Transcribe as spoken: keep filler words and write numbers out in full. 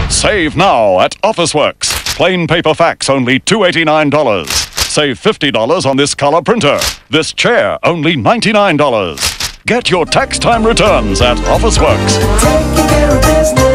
Save now at Officeworks. Plain paper fax only two dollars and eighty-nine cents. Save fifty dollars on this color printer. This chair only ninety-nine dollars. Get your tax time returns at Officeworks. Taking care of business.